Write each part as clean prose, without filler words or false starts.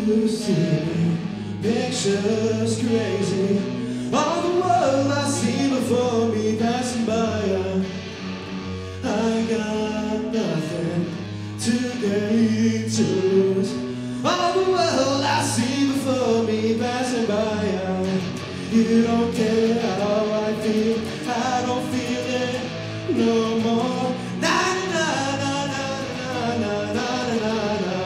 you see me, pictures crazy. All the world I see before me passing by. I got nothing to gain, to lose. All the world I see before me passing by. You don't care how I feel, I don't feel it no more. Na na na na na na na na na.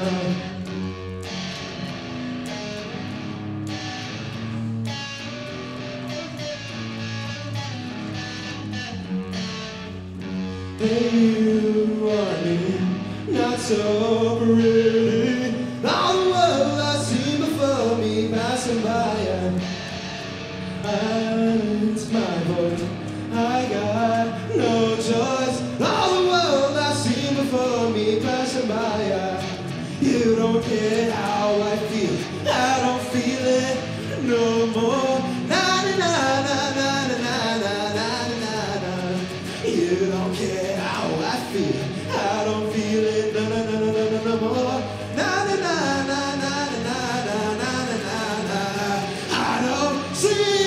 Hey, you want me, not so really. All the world I see before me passing by. And it's my voice, I got no choice. All the world I see before me passing by. You don't care how I feel, I don't feel it no more. Na na na na na na na na na na. You don't care how I feel, I don't feel it no no no no no no more. Na na na na na na na na na na. I don't see.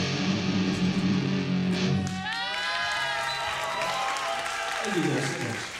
Thank you guys so much.